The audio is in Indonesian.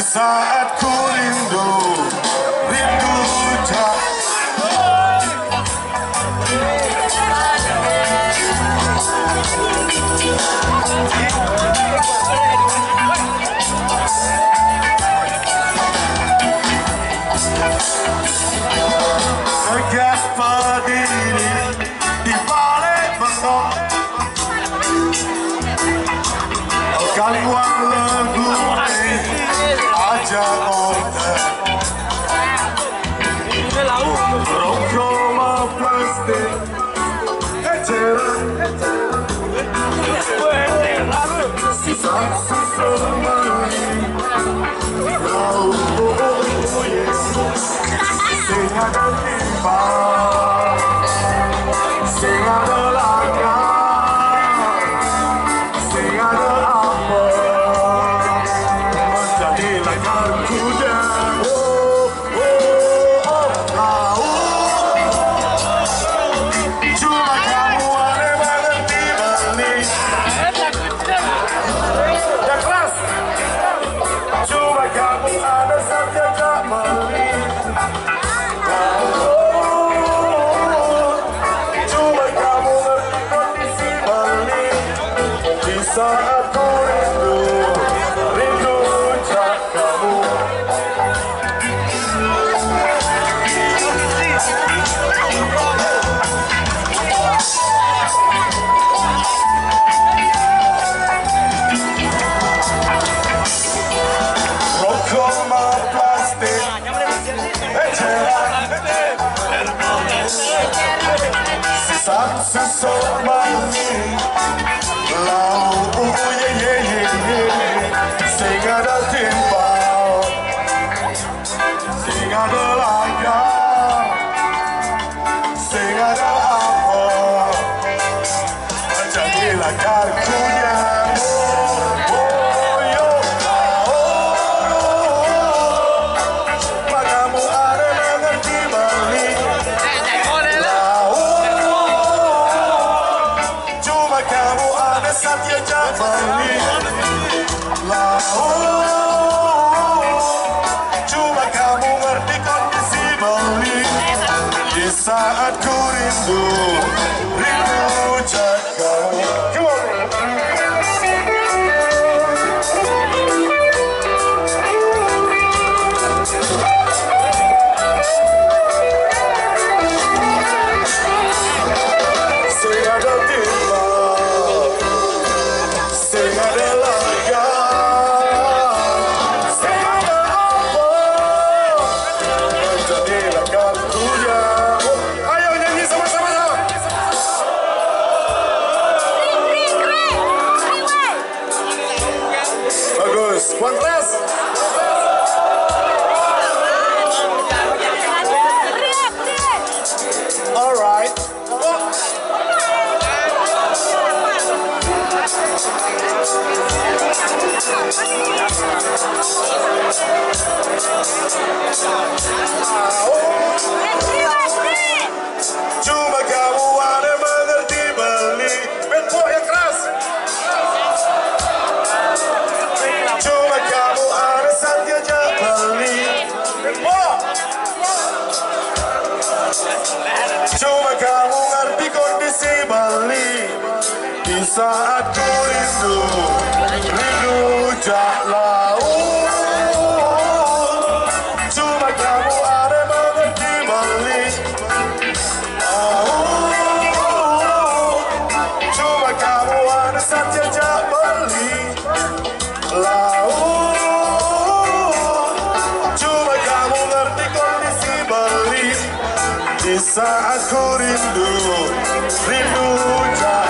saat ku rindu tak. Tegak berdiri di balik bengkok, gangguan lagu aja order roma plastik eceran saksi semai kau sing ada timba sing ada laga sing ada apa menjadi lagar kuda. Cuma kamu ada mengerti balik ya keras. Cuma kamu ada saja tak balik. Cuma kamu ngerti kondisi balik di saat ku rindu tak kamu. Rokok ma plastik eceran saksi semai lau sing ada timbal sing ada laga sing ada apa menjadi lagar kunya. Kamu ada mengerti balik cuma kamu ada saja tak balik. Cuma kamu ngerti kondisi balik di saat ku rindu tak kamu. Sing ada timbal sing ada laga sing ada apa menjadi lagar kuda. Ayo nyanyi sama-sama. Bagus, kontras. Alright. Cuma kamu ada mengerti balik. Bentuk yang keras. Cuma kamu ada saja tak balik. Cuma kamu ngerti kondisi balik di saat ku rindu tak laut. Cuma kamu ada mengerti balik. Cuma kamu ada saja tak balik. Cuma kamu ngerti kondisi balik di saat ku rindu tak